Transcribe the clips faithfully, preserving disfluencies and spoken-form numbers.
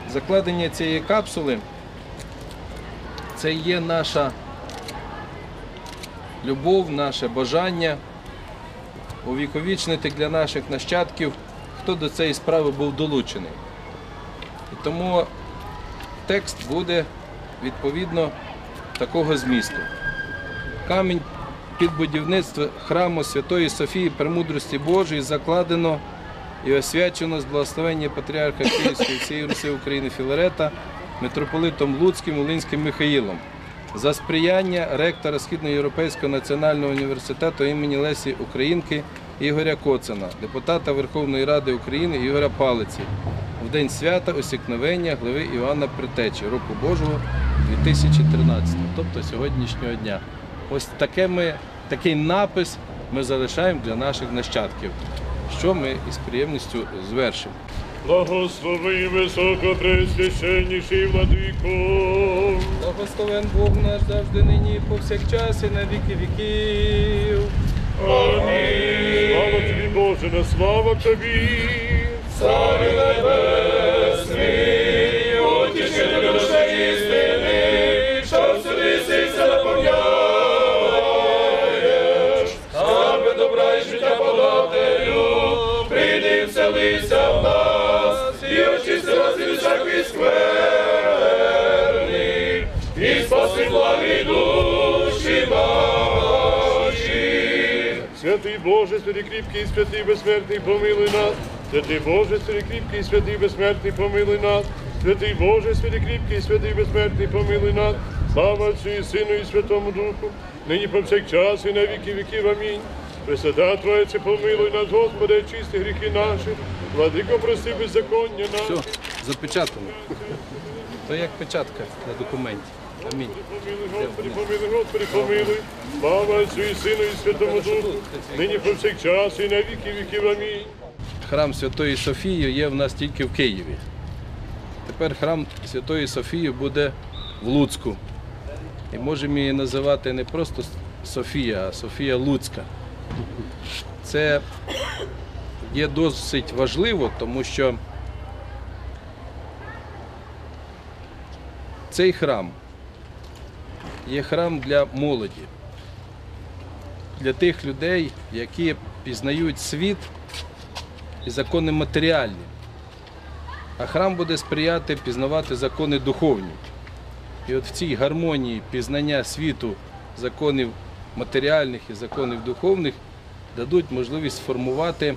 Закладення цієї капсули – це є наша любов, наше бажання увіковічнити для наших нащадків, хто до цієї справи був долучений. І тому текст буде відповідно такого змісту. Камінь під будівництво храму Святої Софії Премудрості Божої закладено і освячено з благословення Патріарха Київської всієї Руси України Філарета, митрополитом Луцьким Волинським Михаїлом, за сприяння ректора Східноєвропейського національного університету імені Лесі Українки Ігоря Коцина, депутата Верховної Ради України Ігоря Палиці, в день свята Усікновення глави Іоанна Предтечі, року Божого дві тисячі тринадцятого, тобто сьогоднішнього дня. Ось таке ми, такий напис ми залишаємо для наших нащадків, що ми із приємністю звершимо. Благослови високопресвященніший владико. Благословен Бог наш завжди, нині і повсякчас, і на віки віків. Амінь. Слава тобі, Боже, на слава тобі. Царю небесний, утішителю душі істини, що всюди серця наповняєш, скарби добра і життя подателю, прийди і вселися в нас, і очисти нас від всякої скверни, і спаси благі душі наші. Святий Боже, святий кріпкий, святий безсмертний, помилуй нас. Святий Боже, святий кріпкий, святий безсмертний, помилуй нас. Святий Боже, святий кріпкий, святий безсмертний, помилуй нас. Слава Отцю і Сину і Святому Духу, нині повсякчас і на віки віків. Амінь. Пресвята Троїця, помилуй нас, Господи, очисти гріхи наші. Владико, прости беззаконня наші. Все, запечатано. То як печатка на документі. Амінь. Помилуй, Господи, помилуй, Господи, помилуй. Слава Отцю і Сину і Святому Духу, нині повсякчас і на віки віків. Амінь. Храм Святої Софії є в нас тільки в Києві. Тепер храм Святої Софії буде в Луцьку. І можемо її називати не просто Софія, а Софія Луцька. Це є досить важливо, тому що цей храм є храм для молоді, для тих людей, які пізнають світ і закони матеріальні. А храм буде сприяти пізнавати закони духовні. І от в цій гармонії пізнання світу, законів матеріальних і законів духовних дадуть можливість сформувати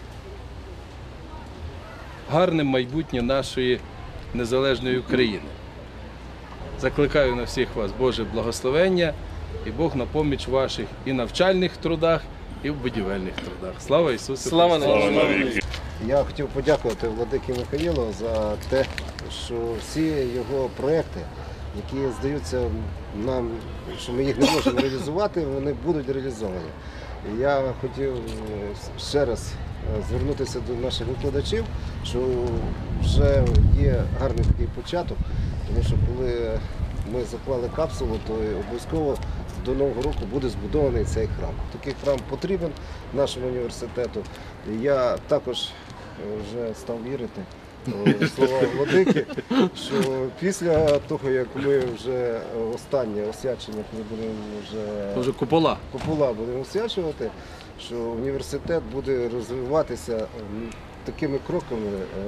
гарне майбутнє нашої незалежної України. Закликаю на всіх вас Боже благословення і Бог на поміч ваших і навчальних трудах, і в будівельних трудах. Слава Ісусу! Слава навіки! Я хотів подякувати владикі Михаїлу за те, що всі його проекти, які здаються нам, що ми їх не можемо реалізувати, вони будуть реалізовані. І я хотів ще раз звернутися до наших викладачів, що вже є гарний такий початок, тому що коли ми заклали капсулу, то обов'язково до Нового року буде збудований цей храм. Такий храм потрібен нашому університету. Я також вже став вірити в слова владики, що після того, як ми вже останнє освячення, коли будемо вже Вже купола. купола будемо освячувати, що університет буде розвиватися такими кроками,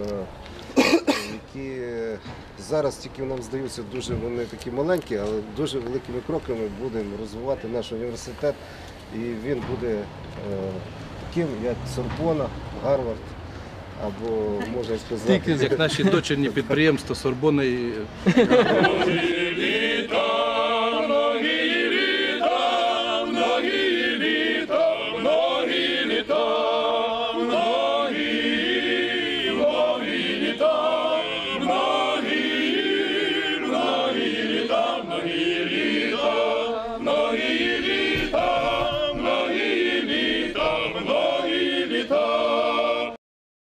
які зараз тільки нам здаються дуже вони такі маленькі, але дуже великими кроками будемо розвивати наш університет, і він буде таким, як Сорбона, Гарвард, або, можна сказати, Як наші дочірні підприємства Сорбона і...